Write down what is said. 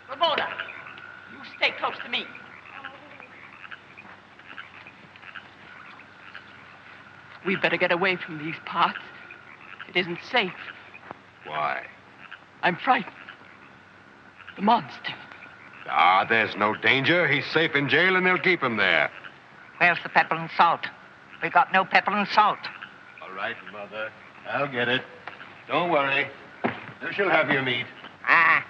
Ramona, you stay close to me. We better get away from these parts. It isn't safe. Why? I'm frightened. The monster. Ah, there's no danger. He's safe in jail and they'll keep him there. Where's the pepper and salt? We got no pepper and salt. All right, Mother. I'll get it. Don't worry. You shall have your meat. Ah.